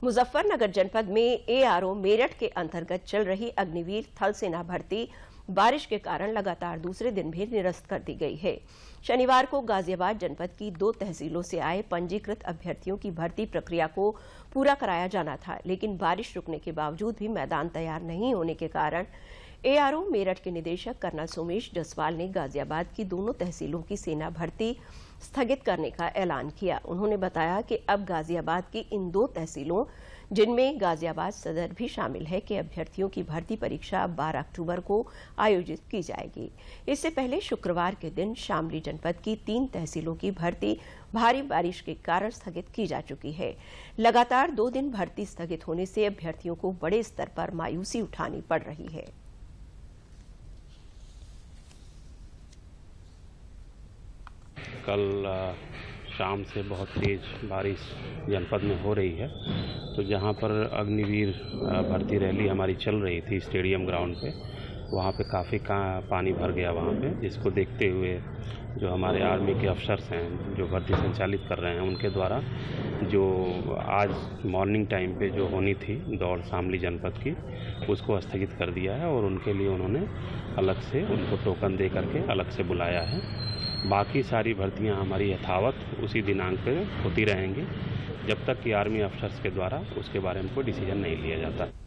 मुजफ्फरनगर जनपद में एआरओ मेरठ के अंतर्गत चल रही अग्निवीर थल सेना भर्ती बारिश के कारण लगातार दूसरे दिन भी निरस्त कर दी गई है। शनिवार को गाजियाबाद जनपद की 2 तहसीलों से आए पंजीकृत अभ्यर्थियों की भर्ती प्रक्रिया को पूरा कराया जाना था, लेकिन बारिश रुकने के बावजूद भी मैदान तैयार नहीं होने के कारण एआरओ मेरठ के निदेशक कर्नल सोमेश जसवाल ने गाजियाबाद की दोनों तहसीलों की सेना भर्ती स्थगित करने का ऐलान किया। उन्होंने बताया कि अब गाजियाबाद की इन 2 तहसीलों, जिनमें गाजियाबाद सदर भी शामिल है, के अभ्यर्थियों की भर्ती परीक्षा 12 अक्टूबर को आयोजित की जाएगी। इससे पहले शुक्रवार के दिन शामली जनपद की 3 तहसीलों की भर्ती भारी बारिश के कारण स्थगित की जा चुकी है। लगातार 2 दिन भर्ती स्थगित होने से अभ्यर्थियों को बड़े स्तर पर मायूसी उठानी पड़ रही है। कल शाम से बहुत तेज़ बारिश जनपद में हो रही है, तो जहां पर अग्निवीर भर्ती रैली हमारी चल रही थी स्टेडियम ग्राउंड पे, वहां पे काफ़ी पानी भर गया वहां पे, जिसको देखते हुए जो हमारे आर्मी के अफसर्स हैं जो भर्ती संचालित कर रहे हैं, उनके द्वारा जो आज मॉर्निंग टाइम पे जो होनी थी दौड़ शामली जनपद की, उसको स्थगित कर दिया है और उनके लिए उन्होंने अलग से उनको टोकन दे करके अलग से बुलाया है। बाकी सारी भर्तियां हमारी यथावत उसी दिनांक पे होती रहेंगी जब तक कि आर्मी अफसर्स के द्वारा उसके बारे में कोई डिसीजन नहीं लिया जाता।